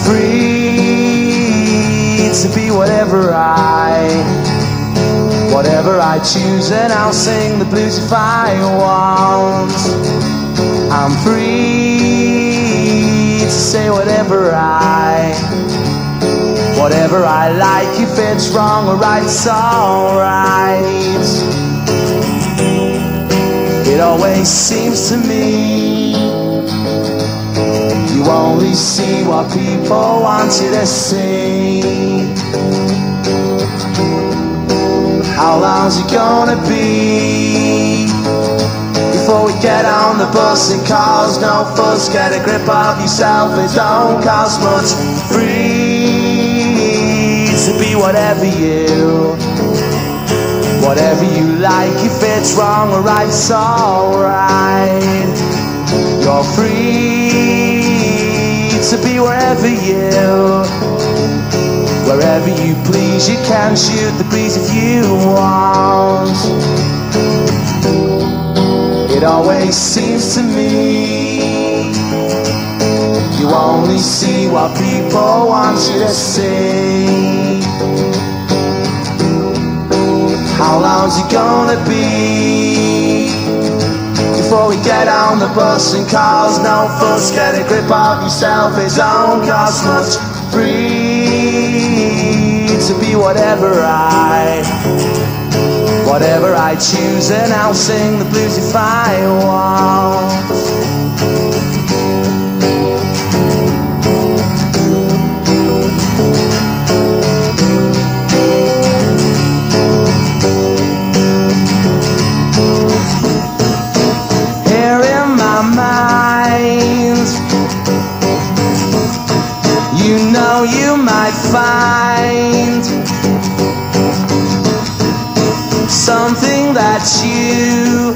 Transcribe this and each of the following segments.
free to be whatever I choose, and I'll sing the blues if I want. I'm free to say whatever I like. If it's wrong or right, it's alright. It always seems to me you only see what people want you to see. How long's it gonna be before we get on the bus and cause no fuss? Get a grip of yourself, it don't cost much. Free to be whatever you like. If it's wrong or right, it's alright. You're free to be wherever you please. You can shoot the breeze if you want. It always seems to me you only see what people want you to see. How long's it gonna be before we get on the bus and cause no fuss? Get a grip of yourself, it don't cost much. Free to be whatever I choose, and I'll sing the blues if I want. Here in my mind, you know you might find something that you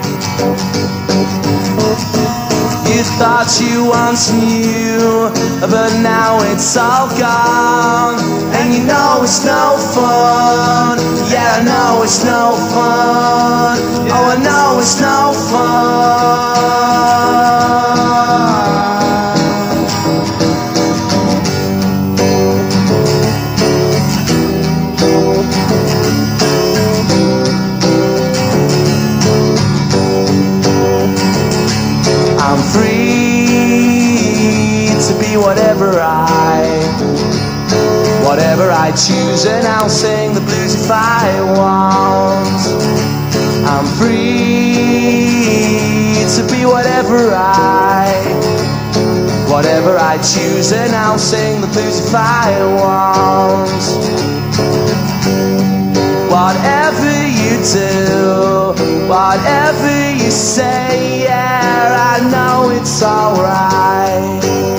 thought you once knew, but now it's all gone. And you know it's no fun. Yeah, I know it's no fun. Oh, I know it's no fun. I'm free to be whatever I choose, and I'll sing the blues if I want. I'm free to be whatever I choose, and I'll sing the blues if I want. Whatever you do, whatever you say, yeah, I know it's alright.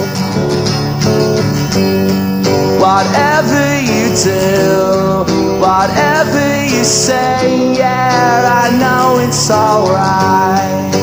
Whatever you do, whatever you say, yeah, I know it's alright.